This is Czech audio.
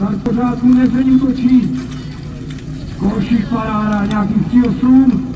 tak pořádku nezeň útočí. Koršík paráda, nějakých 3-8.